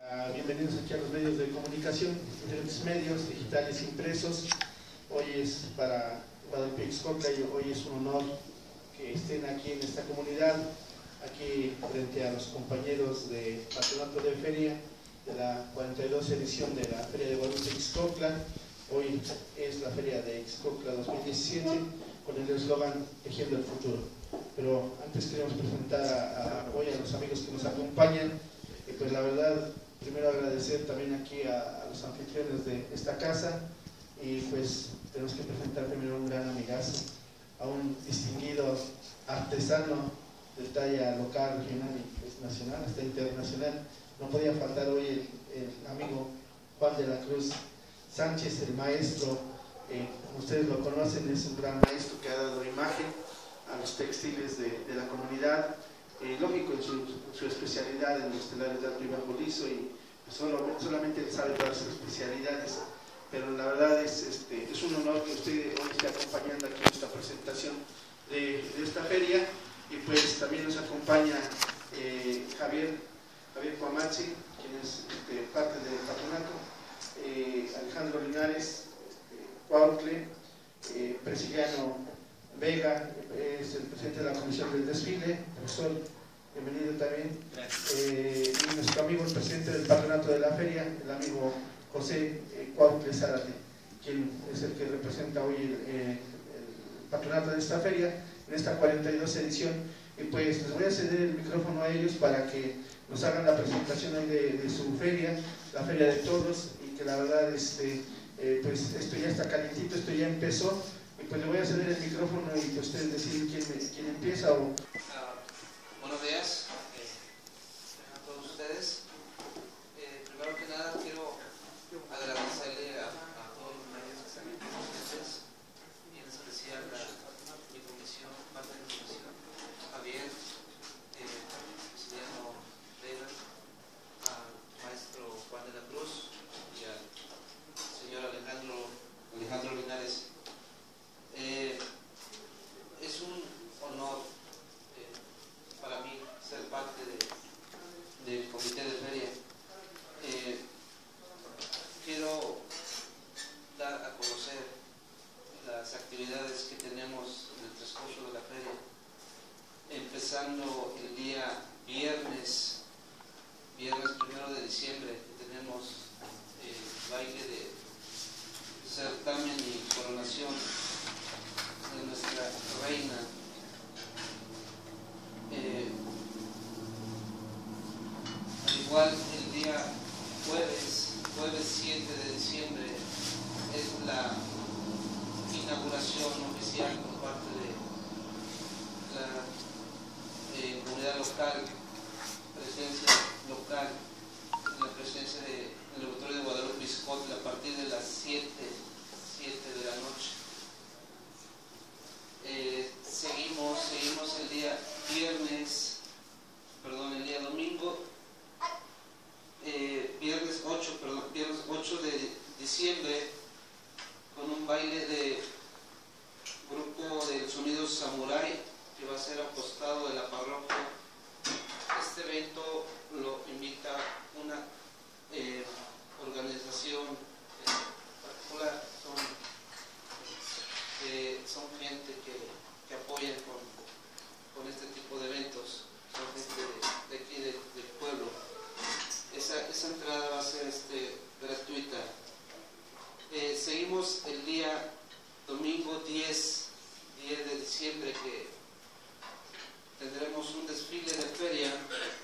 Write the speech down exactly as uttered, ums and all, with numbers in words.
Uh, bienvenidos aquí a los medios de comunicación, diferentes medios digitales impresos. Hoy es para Guadalupe Ixcocla y hoy es un honor que estén aquí en esta comunidad, aquí frente a los compañeros de Patronato de Feria de la cuarenta y dos edición de la Feria de Guadalupe Ixcocla. Hoy es la Feria de Ixcocla dos mil diecisiete con el eslogan Tejiendo el Futuro. Pero antes queremos presentar a, a, hoy a los amigos que nos acompañan. Y pues la verdad, primero agradecer también aquí a, a los anfitriones de esta casa, y pues tenemos que presentar primero a un gran amigazo, a un distinguido artesano de talla local, regional y pues, nacional, hasta internacional. No podía faltar hoy el, el amigo Juan de la Cruz Sánchez, el maestro, eh, como ustedes lo conocen, es un gran maestro que ha dado imagen a los textiles de, de la comunidad. Eh, lógico, en su, en su especialidad en los telares de alto y bajo liso, y pues solo, solamente él sabe todas sus especialidades, pero la verdad es, este, es un honor que usted hoy esté acompañando aquí en esta presentación de, de esta feria. Y pues también nos acompaña eh, Javier, Javier Cuamazzi, quien es este, parte del patronato, eh, Alejandro Linares, este, Cuautle, eh, Presiliano Vega, es el presidente de la comisión del desfile. Profesor, bienvenido también. Eh, y nuestro amigo, el presidente del patronato de la feria, el amigo José eh, Cuautle Zárate, quien es el que representa hoy el, eh, el patronato de esta feria, en esta cuarenta y dos edición. Y pues les voy a ceder el micrófono a ellos para que nos hagan la presentación hoy de, de su feria, la feria de todos, y que la verdad, este, eh, pues esto ya está calientito, esto ya empezó. Y pues le voy a ceder el micrófono y pues ustedes deciden quién, quién empieza o... Uh, buenos días eh, a todos ustedes. Eh, primero que nada quiero agradecerle a, a todos los medios que están aquí presentes, y en especial a mi comisión, parte de mi comisión, Javier, eh, Presiliano Vega, al maestro Juan de la Cruz y al señor Alejandro, Alejandro Linares. Eh, es un honor eh, para mí ser parte de, del comité de feria. Eh, quiero dar a conocer las actividades que tenemos en el transcurso de la feria, empezando el día viernes, viernes primero de diciembre, que tenemos el baile de certamen y coronación de nuestra reina. Eh, al igual, el día jueves, jueves siete de diciembre, es la inauguración oficial por parte de la eh, comunidad local, presencia local, en la presencia del de, auditorio de Guadalupe Ixcocla a partir de las siete de la noche. Eh, seguimos, seguimos el día viernes, perdón, el día domingo, eh, viernes ocho, perdón, viernes ocho de diciembre, con un baile de grupo del sonido Samurai, que va a ser apostado de la parroquia. Este evento lo invita una eh, organización eh, particular, son Eh, son gente que, que apoyan con, con este tipo de eventos, son gente de, de aquí de, del pueblo. Esa, esa entrada va a ser este, gratuita. Eh, seguimos el día domingo diez de diciembre, que tendremos un desfile de feria